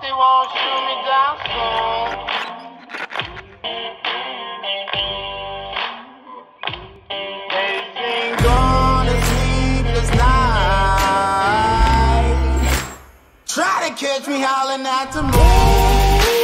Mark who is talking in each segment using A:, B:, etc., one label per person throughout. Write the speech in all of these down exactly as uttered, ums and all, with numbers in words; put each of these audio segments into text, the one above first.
A: they won't shoot me down soon. They sing gonna sleepless night. Try to catch me howling at the moon.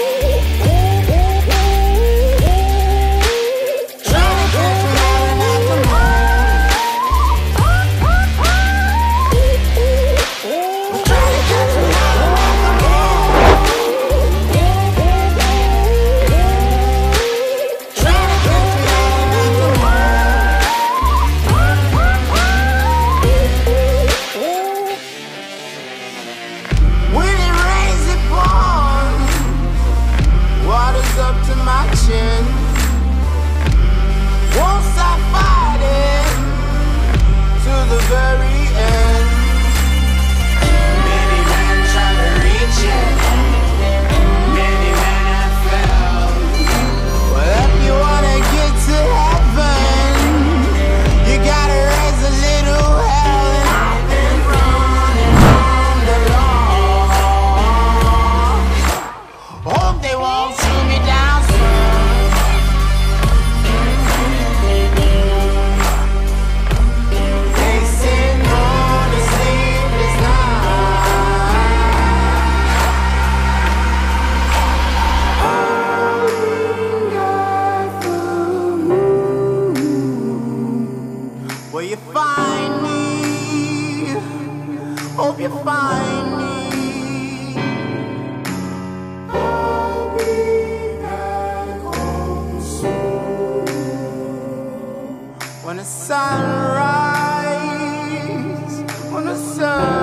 A: Up to my chin. Won't stop fighting to the very end. Many men try to reach it, many men have failed. Well, if you wanna get to heaven, you gotta raise a little hell. And I've been running from the law. Hope they won't shoot me down. Will you find me? Hope you find me. I'll be back home soon. When the sun rises, when the sun